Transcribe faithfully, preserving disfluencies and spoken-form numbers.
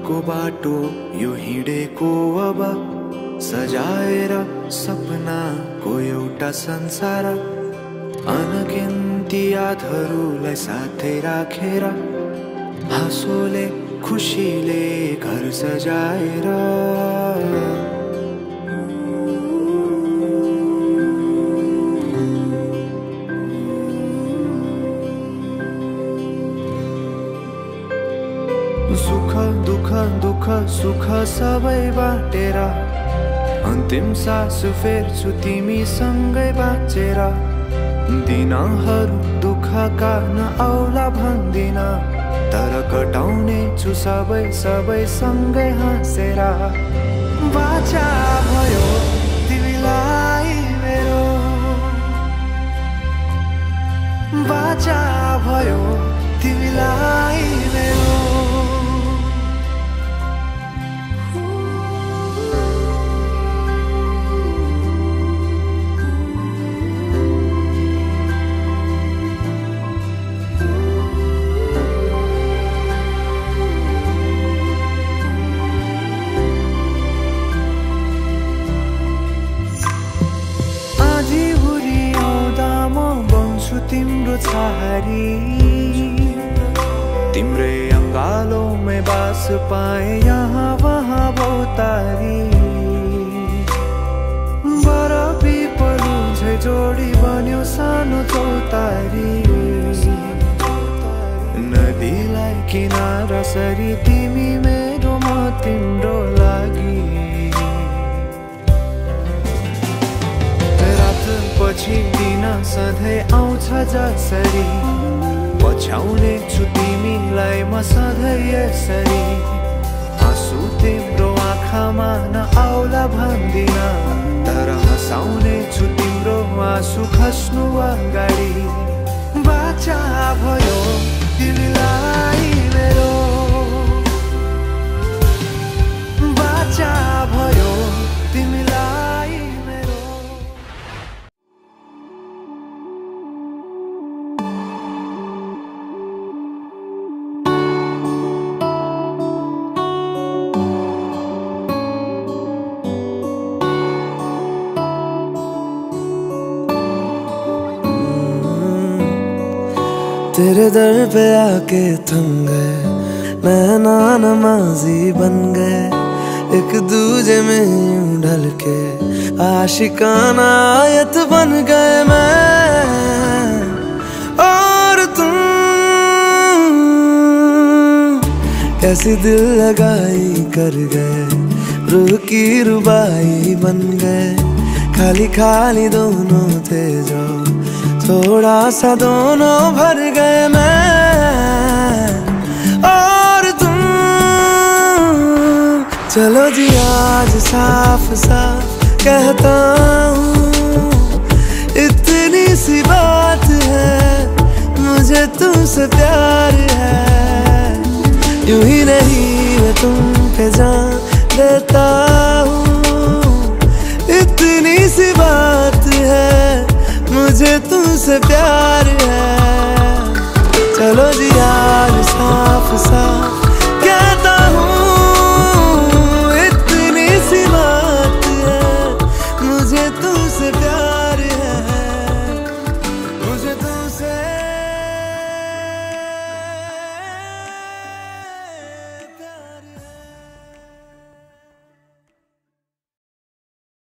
को बाटो यो हिँडेको अब सजाएर सपनाको एउटा संसार अनगिन्ती यादहरूलाई साथै राखेर हाँसोले खुसीले घर सजाएर सुख दुख दुख सुख सबै बाटेर अन्तिम सास फेर्छु तिमीसँगै बाँचेर दिनहरू दुःखका नआउला भन्दिन तर कटाउने छु सबै सबै सँगै हाँसेर बाचा भयो तिमीलाई मेरो बाचा भयो तिमीलाई मेरो तिम्रो छहारी तिम्रै अङ्गालोमै बास पाए यहाँ वहाँ बहुतारी बरफी पलु झै जोडी बन्यो सानो चौतारी नदीलाई किनारा सरी तिमी मेरो म तिम्रो लागि पछि दिन सधैँ आउँछ जसरी पछ्याउने छु तिमीलाई म सधैँ यसरी आँसु तिम्रो आँखामा नआउला भन्दिन तर हँसाउने छु तिम्रो आँसु खस्नु अगाडि बाचा भयो तिमीलाई मेरो बाचा भयो तिमीलाई तेरे दर पे आके थम गए नैना नमाजी बन गए एक दूजे में यूं ढल के आशिकाना आयत बन गए मैं और तुम कैसी दिल लगाई कर गए रूह की रुबाई बन गए खाली खाली दोनों थे जो थोड़ा सा दोनों भर गए मैं और तुम चलो जी आज साफ साफ कहता हूँ इतनी सी बात है मुझे तुमसे प्यार है यूं ही नहीं मैं तुम पे जान देता हूँ इतनी सी बात है मुझे तुमसे प्यार